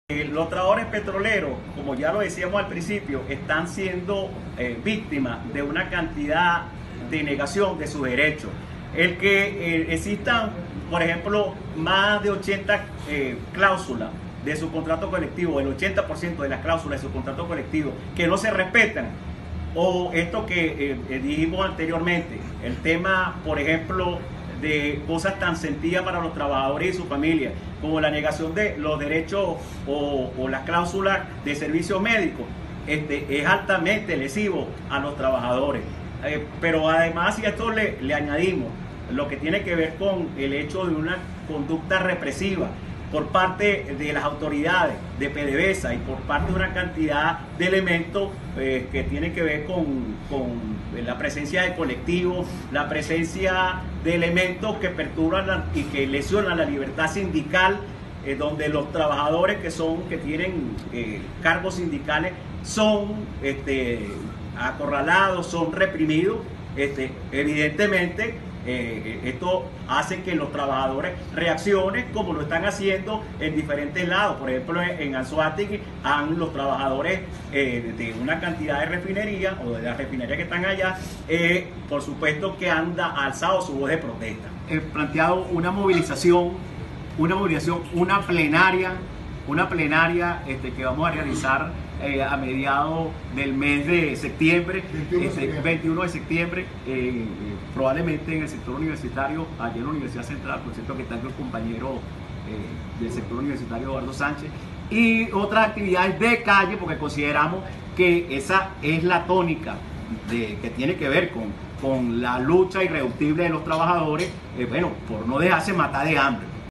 Los trabajadores petroleros, como ya lo decíamos al principio, están siendo víctimas de una cantidad de negación de sus derechos. El que existan, por ejemplo, más de 80 cláusulas de su contrato colectivo, el 80% de las cláusulas de su contrato colectivo que no se respetan, o esto que dijimos anteriormente, el tema, por ejemplo, de cosas tan sencillas para los trabajadores y su familia, como la negación de los derechos o las cláusulas de servicios médicos, es altamente lesivo a los trabajadores. Pero además, si a esto le añadimos lo que tiene que ver con el hecho de una conducta represiva por parte de las autoridades de PDVSA y por parte de una cantidad de elementos que tienen que ver con la presencia de colectivos, la presencia de elementos que perturban y que lesionan la libertad sindical, donde los trabajadores que tienen cargos sindicales son acorralados, son reprimidos. Evidentemente, esto hace que los trabajadores reaccionen como lo están haciendo en diferentes lados. Por ejemplo, en Anzoátegui, los trabajadores de una cantidad de refinerías o de las refinerías que están allá, por supuesto que han alzado su voz de protesta. He planteado una movilización, una plenaria que vamos a realizar a mediados del mes de septiembre, 21 de septiembre, probablemente en el sector universitario, allá en la Universidad Central, por cierto que está el compañero del sector universitario Eduardo Sánchez, y otras actividades de calle, porque consideramos que esa es la tónica que tiene que ver con la lucha irreductible de los trabajadores, por no dejarse matar de hambre.